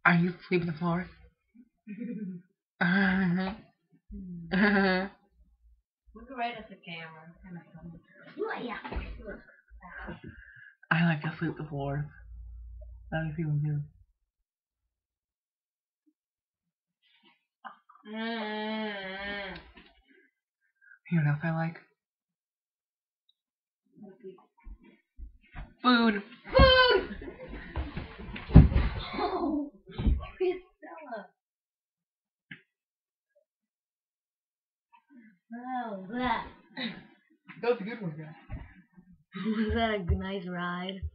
Are you sleeping on the floor? Look right at the camera. Oh, yeah. I like to sleep on the floor. How do you feel good? You know what else I like? Food. Food! Oh, Christella. Oh, that. That was a good one, guys. Was that a nice ride?